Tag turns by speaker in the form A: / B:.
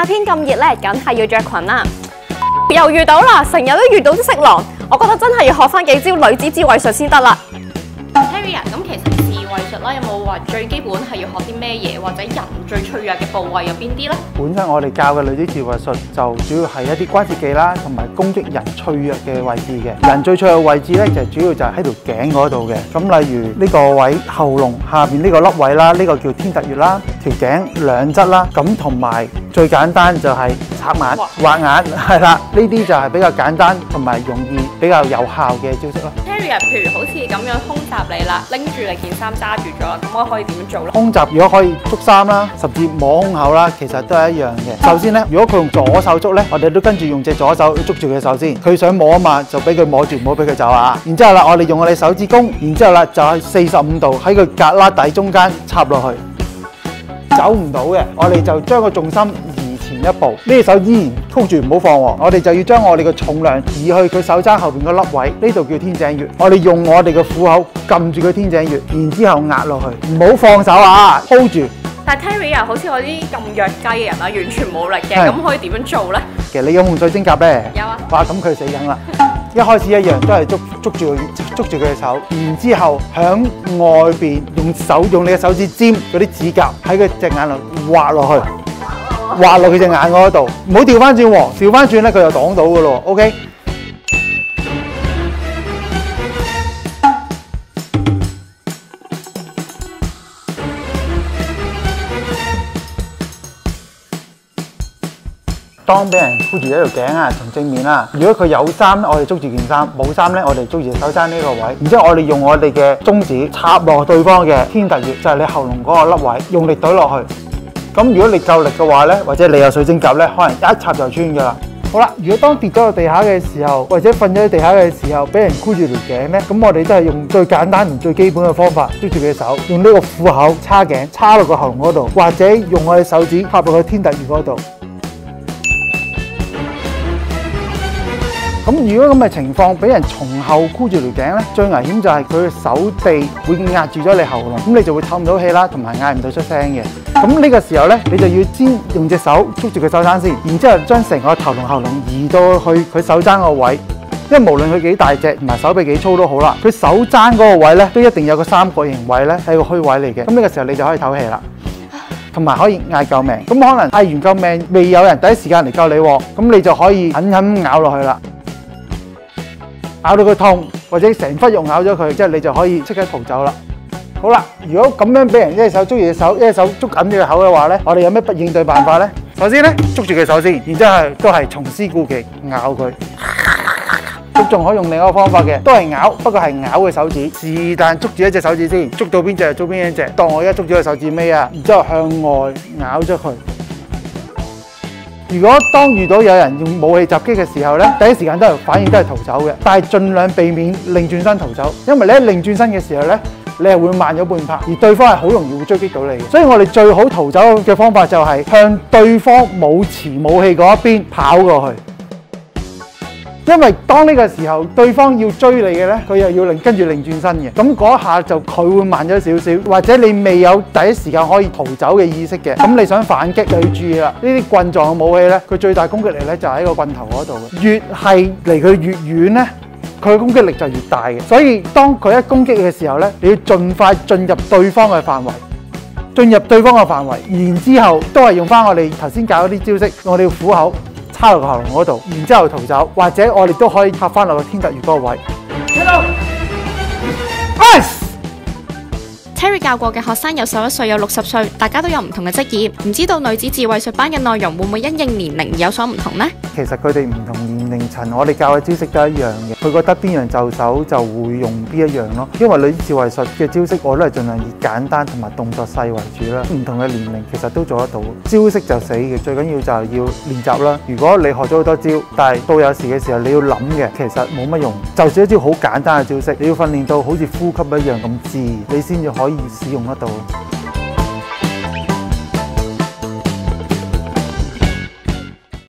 A: 夏天咁熱咧，梗係要着裙啦。又遇到啦，成日都遇到啲色狼，我覺得真係要學翻幾招女子自衛術先得啦。
B: Terry 啊，咁其實自衛術啦，有冇話最基本係要學啲咩嘢，或者人最脆弱嘅部位有邊啲呢？
C: 本身我哋教嘅女子自衛術就主要係一啲關節技啦，同埋攻擊人脆弱嘅位置嘅。人最脆弱嘅位置咧，就主要就係喺條頸嗰度嘅。咁例如呢個位喉嚨下邊呢個凹位啦，呢個叫天突穴啦，條頸兩側啦，咁同埋最簡單就係插眼、畫眼，係啦，呢啲就係比較簡單同埋容易比較有效嘅招式咯。
B: Terry 啊，譬如好似咁樣空襲你啦，拎住你件衫揸住咗，咁我可以點樣做咧？
C: 空襲如果可以捉衫啦，甚至摸胸口啦，其實都係一樣嘅。首先咧，如果佢用左手捉咧，我哋都跟住用隻左手捉住佢手先。佢想摸啊嘛，就俾佢摸住，唔好俾佢走啊。然之後啦，我哋用我哋手指公，然之後啦就係45度喺佢胳肋底中間插落去，走唔到嘅，我哋就將個重心移前一步。呢隻手依然曲住唔好放喎，我哋就要將我哋嘅重量移去佢手踭後邊個凹位，呢度叫天井穴。我哋用我哋嘅虎口撳住佢天井穴，然之後壓落去，唔好放手啊 ，hold 住。
B: 但係 Terry 啊，好似我啲咁弱雞嘅人啊，完全冇力嘅，咁可以點樣做咧？
C: 其實你有冇水晶甲咧？
B: 有啊。
C: 哇，咁佢死梗啦！一開始一樣都係捉住佢嘅手，然之後響外邊用你嘅手指尖嗰啲指甲喺佢隻眼度畫落去，畫落佢隻眼嗰度，唔好調翻轉喎，調翻轉咧佢就擋到噶咯 ，OK？當俾人箍住一條頸啊，從正面啦。如果佢有衫咧，我哋捉住件衫；冇衫咧，我哋捉住手踭呢個位。然之後我哋用我哋嘅中指插落對方嘅天突穴，就係你喉嚨嗰個凹位，用力懟落去。咁如果你夠力嘅話咧，或者你有水晶甲咧，可能一插就穿噶啦。好啦，如果當跌咗落地下嘅時候，或者瞓咗喺地下嘅時候，俾人箍住條頸咧，咁我哋都係用最簡單同最基本嘅方法，捉住佢手，用呢個虎口叉頸，叉落個喉嚨嗰度，或者用我哋手指插落去天突穴嗰度。咁如果咁嘅情況俾人從後箍住條頸咧，最危險就係佢嘅手臂會壓住咗你喉嚨，咁你就會透唔到氣啦，同埋嗌唔到出聲嘅。咁呢個時候咧，你就要先用隻手捉住佢手踭先，然之後將成個頭同喉嚨移到去佢手踭個位，因為無論佢幾大隻同埋手臂幾粗都好啦，佢手踭嗰個位咧都一定有個三角形位咧係個虛位嚟嘅。咁呢個時候你就可以唞氣啦。同埋可以嗌救命，咁可能嗌完救命未有人第一時間嚟救你喎，咁你就可以狠狠咬落去啦，咬到佢痛，或者成忽肉咬咗佢，即係你就可以即刻逃走啦。好啦，如果咁樣俾人一隻手捉住隻手，一隻手捉緊住個口嘅話咧，我哋有咩不應對辦法咧？首先咧，捉住佢手先，然之後都係重施故技咬佢。都仲可以用另一個方法嘅，都係咬，不過係咬嘅手指，是但捉住一隻手指先，捉到邊隻就捉邊一隻。當我而家捉住個手指尾啊，然之後向外咬咗佢。如果當遇到有人用武器襲擊嘅時候咧，第一時間都係反應都係逃走嘅，但係盡量避免擰轉身逃走，因為你一擰轉身嘅時候咧，你係會慢咗半拍，而對方係好容易會追擊到你嘅。所以我哋最好逃走嘅方法就係向對方冇持武器嗰一邊跑過去。因為當呢個時候對方要追你嘅咧，佢又要跟住擰轉身嘅，咁嗰一下就佢會慢咗少少，或者你未有第一時間可以逃走嘅意識嘅，咁你想反擊就要注意啦。呢啲棍狀嘅武器咧，佢最大攻擊力咧就喺個棍頭嗰度嘅，越係離佢越遠咧，佢嘅攻擊力就越大嘅。所以當佢一攻擊嘅時候咧，你要盡快進入對方嘅範圍，然之後都係用翻我哋頭先教嗰啲招式，我哋要虎口插落個喉嚨嗰度，然之後逃走，或者我哋都可以插翻落個天突穴嗰個位。
B: Terry 教過嘅學生有11歲，有60歲，大家都有唔同嘅職業，唔知道女子自衛術班嘅內容會唔會因應年齡而有所唔同呢？
C: 其實佢哋唔同年齡層，我哋教嘅招式都一樣嘅。佢覺得邊樣就手就會用邊一樣咯。因為女子自衛術嘅招式我都係盡量以簡單同埋動作細為主啦。唔同嘅年齡其實都做得到。招式就死嘅，最緊要就係要練習啦。如果你學咗好多招，但係到有時嘅時候你要諗嘅，其實冇乜用。就算一招好簡單嘅招式，你要訓練到好似呼吸一樣咁自然，你先至可以使用得到。